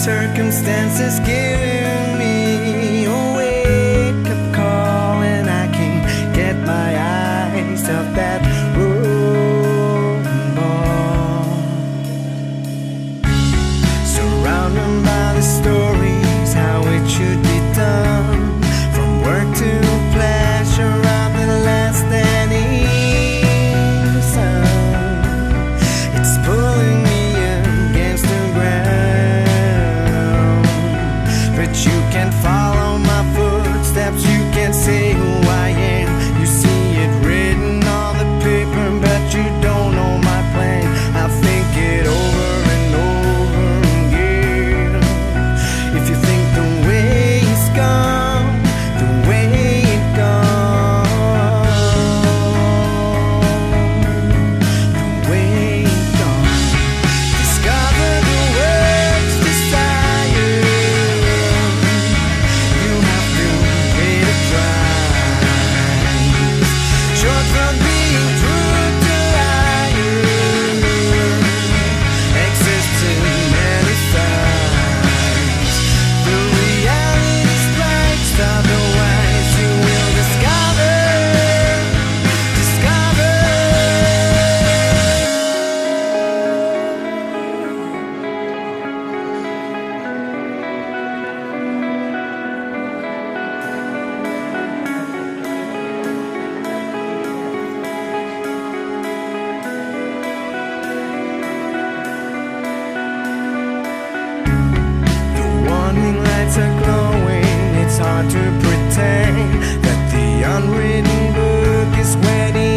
circumstances giving me a wake-up call, and I can't get my eyes off that rolling ball. Surrounded by the stories, how it should be done, from work to pleasure, I'm the last standing sun. It's pulling me against the ground, but you can follow my footsteps, you can say who I am. You see it written on the paper, but you don't know my plan. I think it over and over again. If you think the way it's gone, the way it gone, the way it gone. Discover the world's desire. You have to pay the price. Short from being true to liars, exists in many sides. The reality strikes, otherwise you will discover. The warning lights are glowing, it's hard to pretend that the unwritten book is waiting